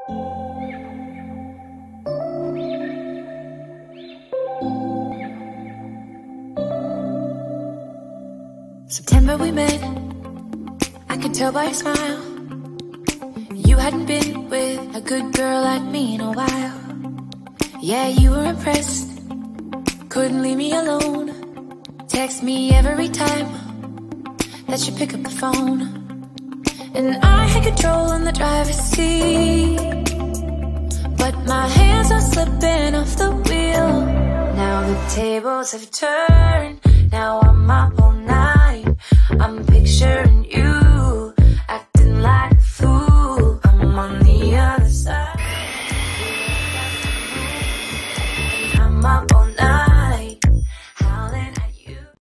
September we met, I could tell by your smile. You hadn't been with a good girl like me in a while. Yeah, you were impressed, couldn't leave me alone. Text me every time that you pick up the phone. And I had control on the driver's seat, but my hands are slipping off the wheel. Now the tables have turned, now I'm